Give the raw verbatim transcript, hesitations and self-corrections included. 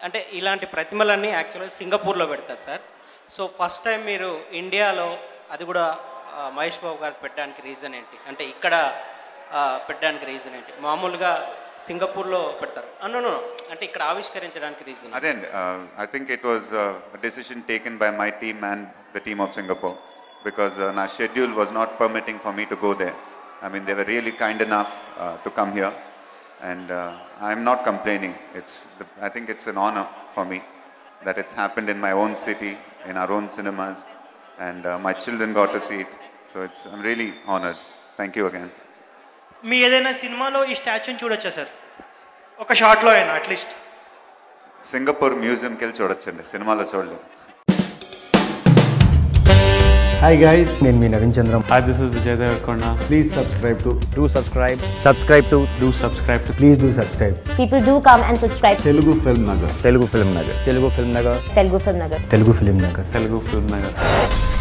అంటే ఇలాంటి ప్రతిమలన్నీ యాక్చువల్గా సింగపూర్లో పెడతారు సార్. సో ఫస్ట్ టైం మీరు ఇండియాలో అది కూడా మహేష్ బాబు గారికి పెట్టడానికి రీజన్ ఏంటి? అంటే ఇక్కడ పెట్టడానికి రీజన్ ఏంటి? మామూలుగా సింగపూర్లో పెడతారు అన్నను, అంటే ఇక్కడ ఆవిష్కరించడానికి రీజన్ అదే అండి. I think it was decision taken by my team and the team of Singapore because నా schedule was not permitting for me to go there. I mean, they were really kind enough uh, to come here, and uh, I'm not complaining. It's, the, I think it's an honor for me that it's happened in my own city, in our own cinemas, and uh, my children got to see it. So it's, I'm really honored. Thank you again. మీ ఏదైనా సినిమాలో ఈ స్టాచ్యూని చూడొచ్చా sir? ఒక షార్ట్లో అయినా at least. Singapore మ్యూజియంకి వెళ్ళి చూడొచ్చండి, సినిమాలో చూడలేదు. Hi guys, నేను మీ Naveen Chandram. Hi, this is Vijay Devarkonda. Please subscribe to do subscribe subscribe to Do subscribe to please do subscribe People do come and subscribe. Telugu Film Nagar Telugu Film Nagar Telugu Film Nagar Telugu Film Nagar Telugu Film Nagar Telugu Film Nagar.